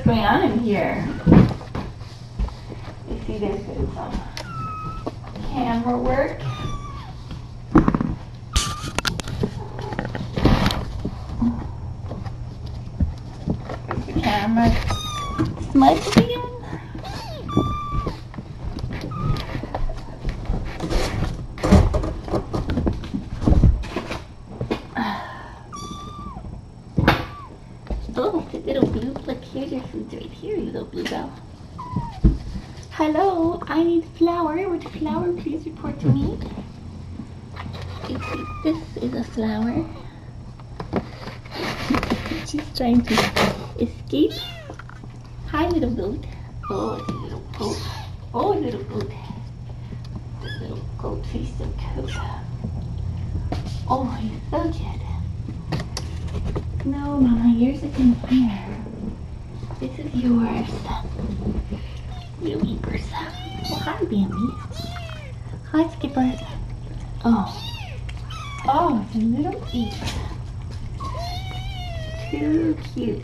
going on in here? You see there's been some camera work. There's the camera smudged again. Oh, the little blue, look, here's your foods right here, you little bluebell. Hello, I need flour. Would flour please report to me? This is a flower. She's trying to escape. Hi, little goat. Oh, it's a little goat. Oh, little goat. This little goat, he's so cute. Oh, he's so cute. No, Mama, yours is in here. This is yours. Little eepers. Oh, hi, Bambi. Hi, Skipper. Oh. Oh, it's a little eep. Too cute.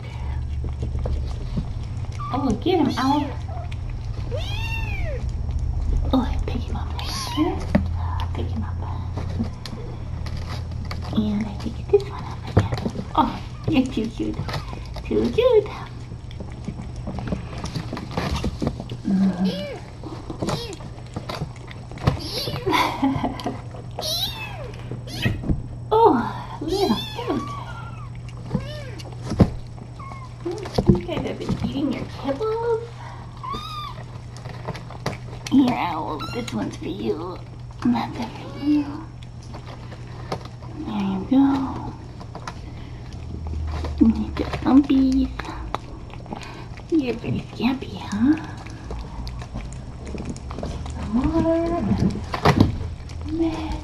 Oh, get him, Owl. Oh, pick him up right here. Pick him up. And I pick this one up again. Oh, you're too cute. Too cute. Oh, little goat. You guys have been eating your kibbles. Here, Owl, this one's for you. And that's it for you. There you go. You need the umpies. You're pretty scampy, huh? Some more. Meds.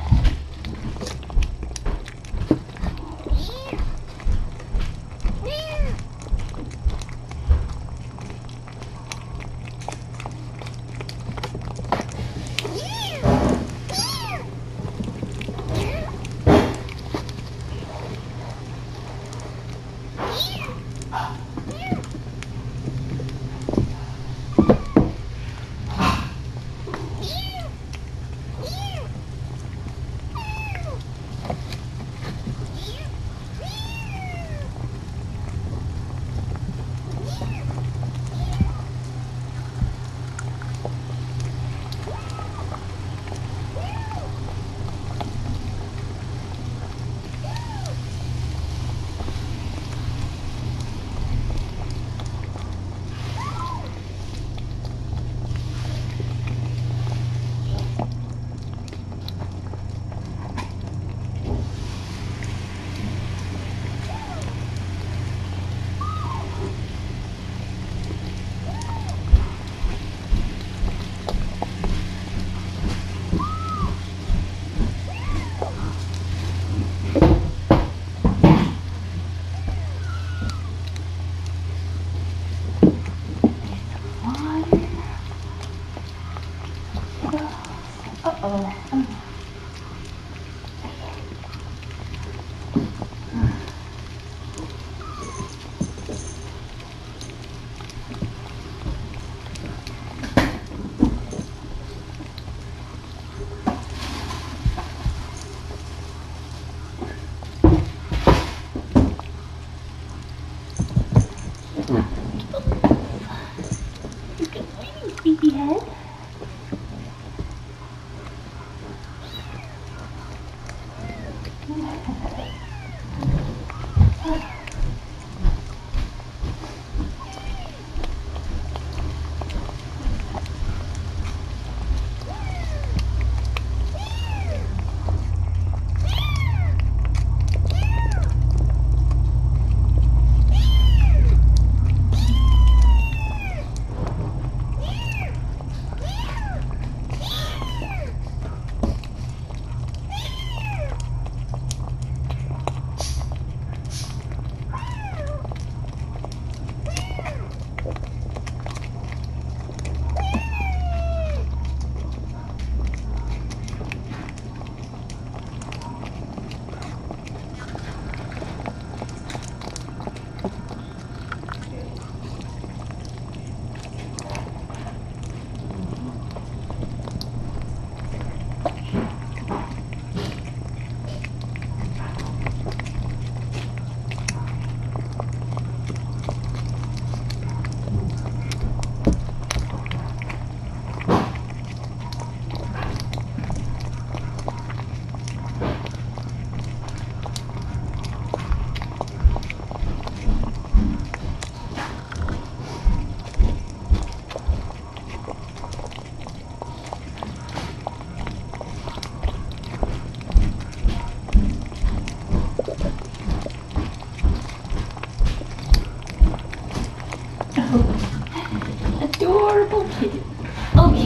Sleepyhead.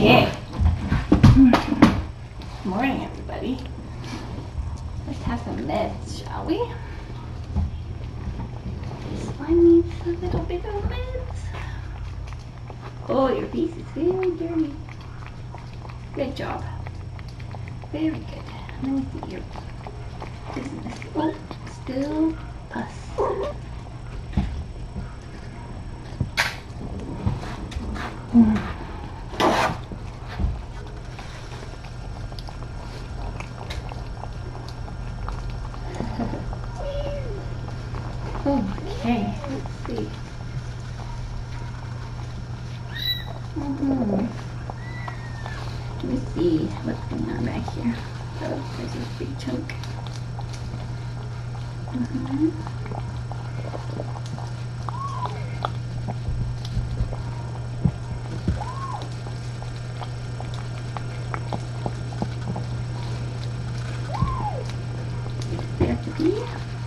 Okay. Morning, everybody. Let's have some meds, shall we? This one needs a little bit of meds. Oh, your piece is very dirty. Good job. Very good. Let me see your business. Oh, still pus. Okay, let's see. Let me see what's going on back here. Oh, there's a big chunk. There to be.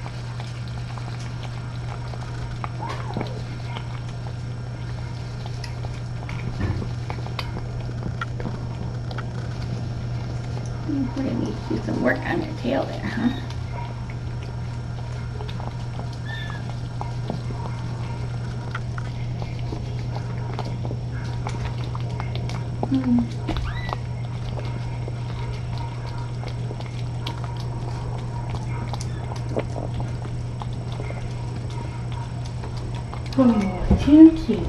We're going to need to do some work on your tail there, huh? Oh, too cute.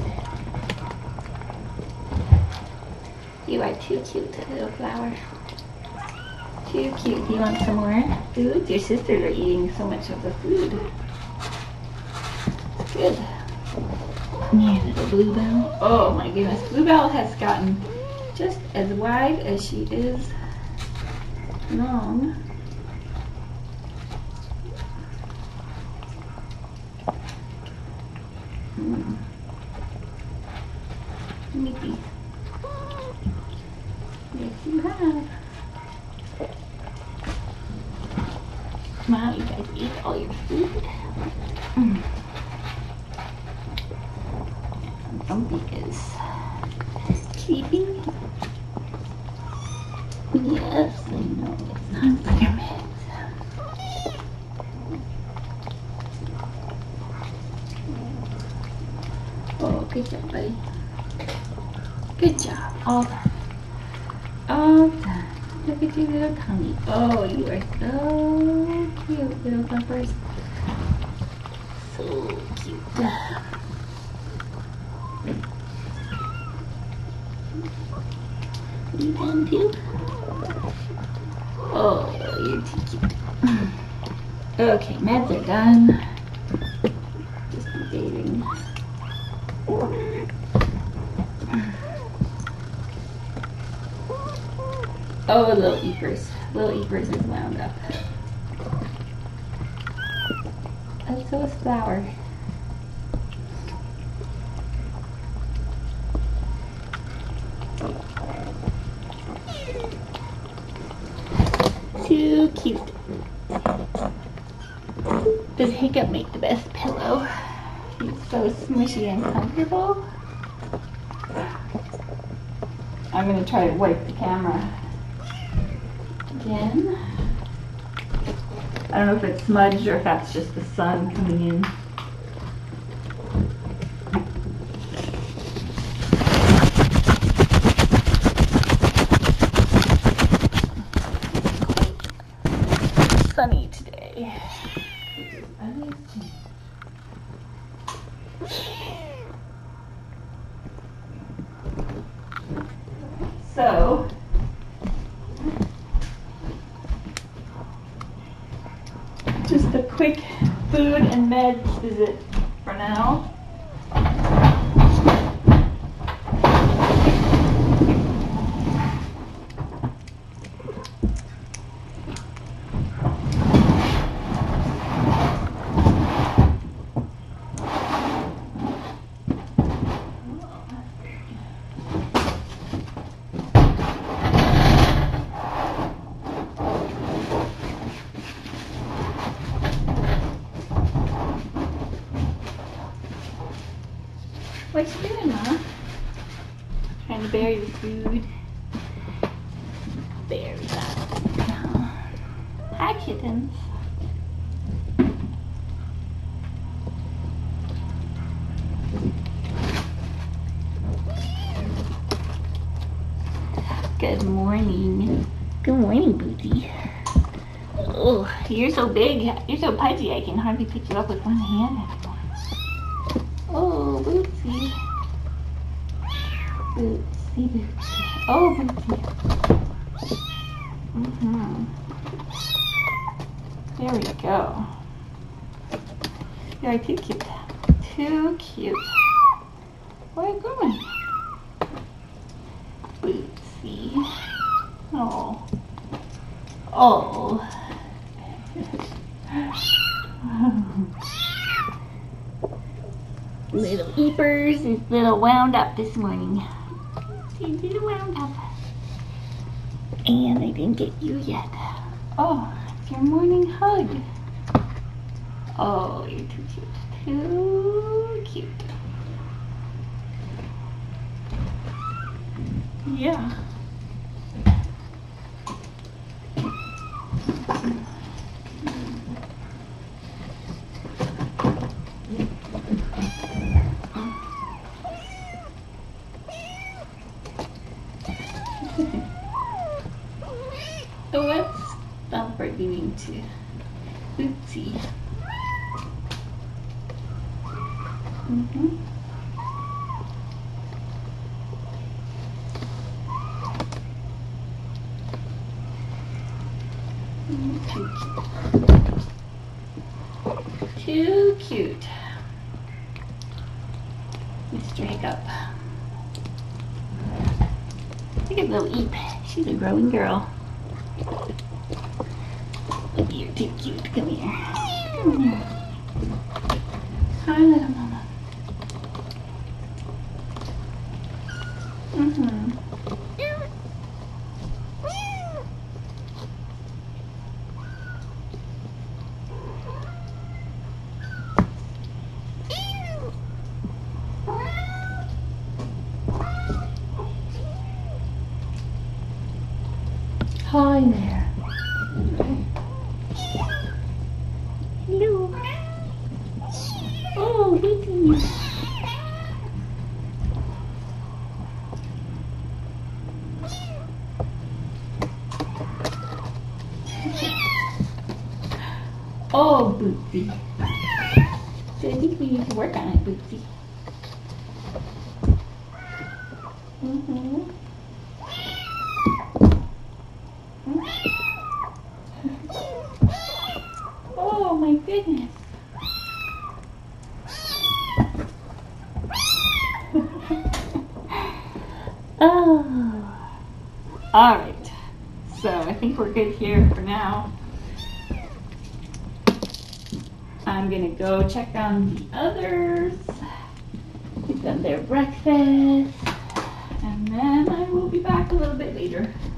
You are too cute, little flower. Too cute. Do you want some more food? Your sisters are eating so much of the food. It's good. Yeah, little Bluebell. Oh my goodness. Bluebell has gotten just as wide as she is long. Mickey. Yes, you have. Wow, you guys eat all your food. Bumpy is sleeping. Yes, I know. It's time for your meds. Oh, good job, buddy. Good job. All done. All done. Look at your little tummy. Oh, you are so cute, little bumpers. So cute. You done too? Oh, you're too cute. Okay, meds are done. Just be bathing. Oh, little Eepers. Little Eepers is wound up. And so is Flower. Too cute. Does Hiccup make the best pillow? He's so smushy and comfortable. I'm going to try to wipe the camera again. I don't know if it's smudged or if that's just the sun coming in. Sunny today. So, just a quick food and meds visit for now. What you doing, Ma? Trying to bury the food. kittens. Good morning. Good morning, Booty. Oh, you're so big. You're so pudgy. I can hardly pick you up with one hand anymore. Oh, Bootsy. Bootsy, Bootsy. Oh, Bootsy. There we go. You're too cute. Too cute. Where are you going? Bootsy. Oh. Oh. Little Eepers is a little wound up this morning. She's a little wound up. And I didn't get you yet. Oh, it's your morning hug. Oh, you're too cute. Too cute. Yeah. So what's Thumper doing to Bootsy? Too cute. Too cute. Mr. Hiccup. Look at little Eep. She's a growing girl. Look, you're too cute. Come here. Come here. Hi, little mama. Hi there. Hello. Oh, Booty. Oh, Bootsy. So I think we need to work on it, Bootsy. Oh my goodness. Oh. Alright. So I think we're good here for now. I'm gonna go check on the others. Give them their breakfast. And then I will be back a little bit later.